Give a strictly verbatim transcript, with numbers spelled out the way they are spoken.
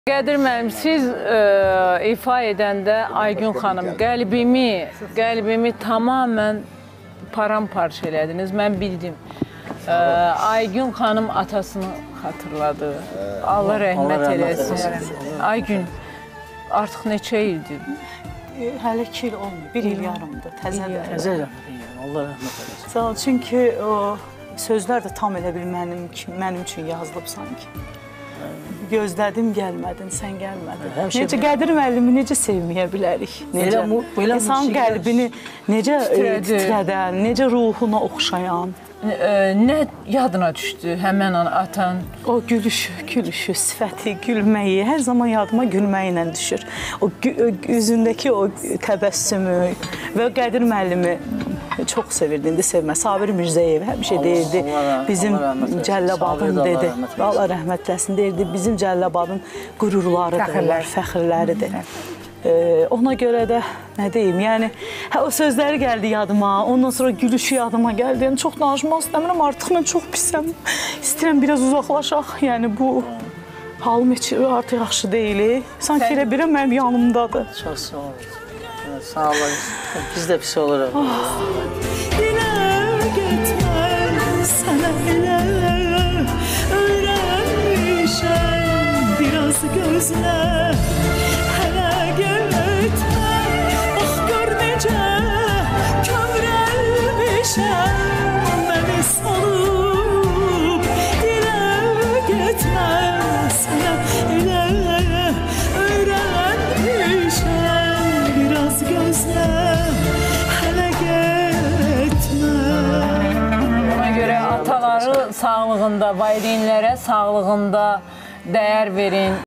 Qədir müəllim, siz ə, ifa edəndə Aygün xanım qəlbimi, qəlbimi tamamən paramparça elədiniz. Mən bildim. Ə, Aygün xanım atasını xatırladı. Allah rəhmət eləsin. Aygün, artıq neçə ildir? Hələ iki il olmuyor, bir il yarımdır. Təzədir. Təzədir. Allah rəhmət eləsin. Sağ ol, çünki o sözlər də tam elə bil mənim, mənim üçün yazılıb sanki. Gözlədim, gəlmədin, sən gəlmədin. Necə Qədir müəllimi necə sevməyə bilərik? Necə? İnsan qəlbini necə titrədən, necə ruhuna oxşayan. Nə yadına düşdü həmən an atan? O gülüşü, gülüşü, sifəti, gülməyi, hər zaman yadıma gülməklə düşür. O üzündəki o təbəssümü və Qədir müəllimi çox sevirdi, indi sevmə. Sabir Mirzəyev həmişə deyirdi, bizim Cəlləbadın dedi, Allah rəhmət eləsin, deyirdi, bizim Cəlləbadın qürurlarıdır, fəxrləridir. Ona görə də nə deyim, yəni o sözləri gəldi yadıma, ondan sonra gülüşü yadıma gəldi. Yəni çox danışmaq istəmirəm, artıq mən çox pisəm. İstəyirəm biraz uzaqlaşaq, yəni bu halım heç artıq yaxşı deyil. Sanki elə birəm mənim yanımdadır. Çox sağ olun. Sağ olun. Biz də pis oluruq. Dilə getmən sənə elə öyrənmişəm, biraz gözlə, hələ getmən, bax gör necə kövrəlmişəm, məni salıb. Dilə getmən sənə elə öyrənmişəm, biraz gözlə, hələ getmə. Ona görə ataları sağlığında, valideynlərə sağlığında dəyər verin.